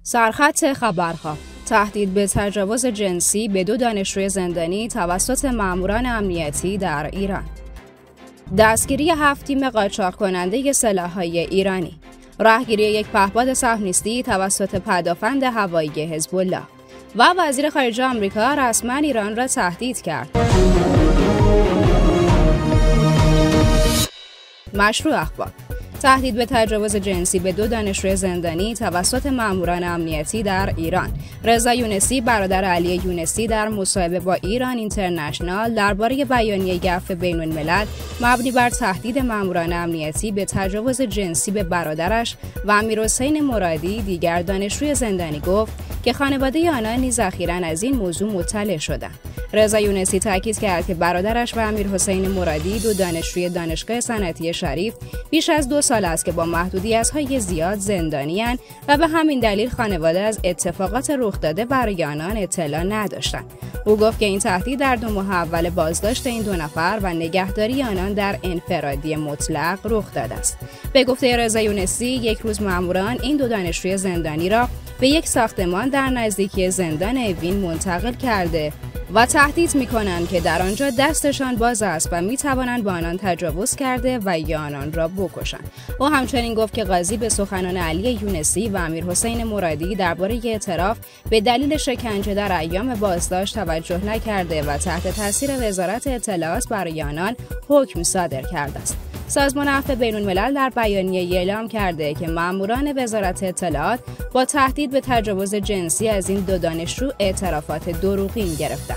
سرخط خبرها: تهدید به تجاوز جنسی به 2 دانشجوی زندانی توسط ماموران امنیتی در ایران. دستگیری 7 تیم قاچاق کننده سلاح‌های ایرانی. راهگیری یک پهپاد صهیونیستی توسط پدافند هوایی حزب الله. و وزیر خارجه آمریکا رسما ایران را تهدید کرد. مشروع اخبار: تهدید به تجاوز جنسی به 2 دانشجوی زندانی توسط ماموران امنیتی در ایران. رضا یونسی برادر علی یونسی در مصاحبه با ایران اینترنشنال درباره بیانیه عفو بین‌الملل مبنی بر تهدید ماموران امنیتی به تجاوز جنسی به برادرش و امیرحسین مرادی دیگر دانشجوی زندانی گفت که خانواده آنان نیز اخیراً از این موضوع مطلع شدند. رضا یونسی تاکید کرد که برادرش و امیرحسین مرادی 2 دانشجوی دانشگاه صنعتی شریف بیش از 2 سال است که با محدودیت‌های زیاد زندانی‌اند و به همین دلیل خانواده از اتفاقات رخ داده برای آنان اطلاع نداشتند. او گفت که این تهدید در 2 ماه اول بازداشت این 2 نفر و نگهداری آنان در انفرادی مطلق رخ داده است. به گفته رضا یونسی، یک روز ماموران این 2 دانشجوی زندانی را به یک ساختمان در نزدیکی زندان اوین منتقل کرده و تهدید می‌کنند که در آنجا دستشان باز است و می‌توانند با آنان تجاوز کرده و یا آنان را بکشند. او همچنین گفت که قاضی به سخنان علی یونسی و امیرحسین مرادی درباره اعتراف به دلیل شکنجه در ایام بازداشت توجه نکرده و تحت تاثیر وزارت اطلاعات برای آنان حکم صادر کرده است. سازمان عفو بین‌الملل در بیانیه اعلام کرده که ماموران وزارت اطلاعات با تهدید به تجاوز جنسی از این 2 دانشجو اعترافات دروغین گرفتند.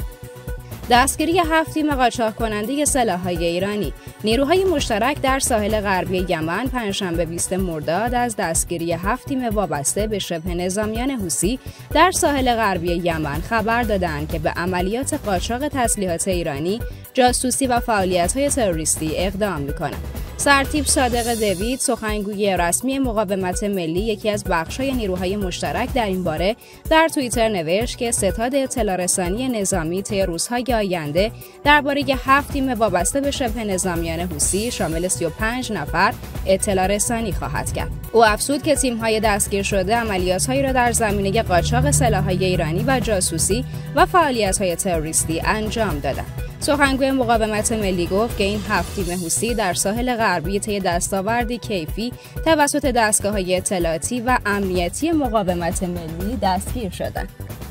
دستگیری 7 تیم قاچاق کننده سلاح‌های ایرانی. نیروهای مشترک در ساحل غربی یمن پنجشنبه 20 مرداد از دستگیری 7 تیم وابسته به شبه نظامیان حوثی در ساحل غربی یمن خبر دادند که به عملیات قاچاق تسلیحات ایرانی، جاسوسی و فعالیت‌های تروریستی اقدام می‌کنند. سرتیپ صادق دوید، سخنگوی رسمی مقاومت ملی، یکی از بخش‌های نیروهای مشترک در این باره، در توییتر نوشت که ستاد اطلاع رسانی نظامی طی روزهای آینده درباره 7 تیم وابسته به شبه نظامیان حوثی شامل 35 نفر اطلاع رسانی خواهد کرد. او افزود که تیم‌های دستگیر شده عملیات‌هایی را در زمینه قاچاق سلاح‌های ایرانی و جاسوسی و فعالیت‌های تروریستی انجام دادند. سخنگوی مقاومت ملی گفت که این 7 تیم حوثی در ساحل غربی طی دستاوردی کیفی توسط دستگاه‌های اطلاعاتی و امنیتی مقاومت ملی دستگیر شدند.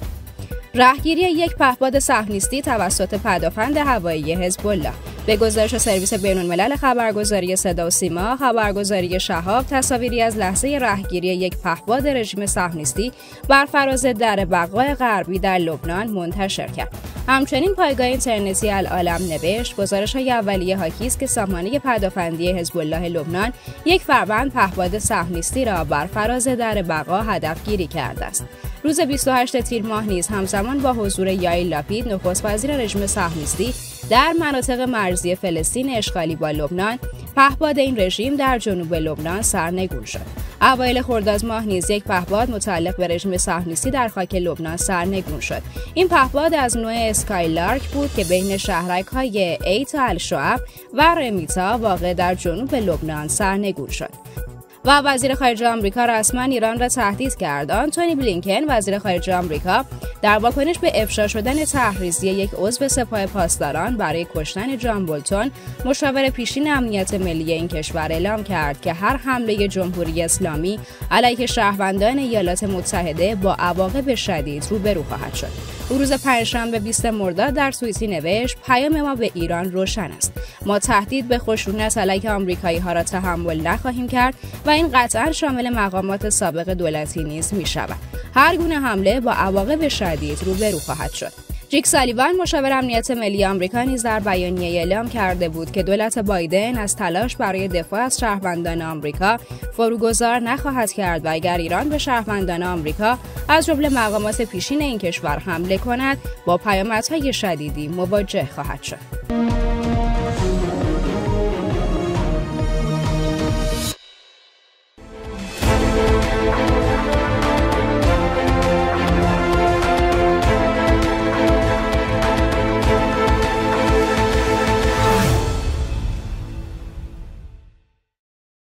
راهگیری یک پهپاد صهیونیستی توسط پدافند هوایی حزب الله. به گزارش سرویس بین‌الملل خبرگزاری صدا و سیما، خبرگزاری شهاب تصاویری از لحظه راهگیری یک پهپاد رژیم صهیونیستی بر فراز در بقاء غربی در لبنان منتشر کرد. همچنین پایگاه اینترنتی العالم نوشت گزارش‌های اولیه حاکی است که سامانه پدافندی حزب الله لبنان یک فروند پهپاد صهیونیستی را بر فراز در بقا هدفگیری کرده است. روز 28 تیر ماه نیز همزمان با حضور یائیر لاپید نخست وزیر رژیم صهیونیستی در مناطق مرزی فلسطین اشغالی با لبنان، پهپاد این رژیم در جنوب لبنان سرنگون شد. اوایل خرداد ماه نیز یک پهپاد متعلق به رژیم صهیونیستی در خاک لبنان سرنگون شد. این پهپاد از نوع اسکایلارک بود که بین شهرک‌های ایت الشعب و رمیتا واقع در جنوب لبنان سرنگون شد. و وزیر خارجه آمریکا رسما ایران را تهدید کرد. آنتونی بلینکن وزیر خارجه آمریکا در واکنش به افشا شدن تحریضی یک عضو سپاه پاسداران برای کشتن جان بولتون، مشاور پیشین امنیت ملی این کشور اعلام کرد که هر حمله جمهوری اسلامی علیه شهروندان ایالات متحده با عواقب شدید روبرو خواهد شد. او روز پنجشنبه 20 مرداد در توییتی نوشت: پیام ما به ایران روشن است. ما تهدید به خشونت علیه آمریکایی‌ها را تحمل نخواهیم کرد و این قطعاً شامل مقامات سابق دولتی نیز می‌شود. هر گونه حمله با عواقب شدید روبرو خواهد شد. جیک سالیوان مشاور امنیت ملی آمریکا نیز در بیانیه اعلام کرده بود که دولت بایدن از تلاش برای دفاع از شهروندان آمریکا فروگذار نخواهد کرد و اگر ایران به شهروندان آمریکا از جمله مقامات پیشین این کشور حمله کند با پیامدهای شدیدی مواجه خواهد شد.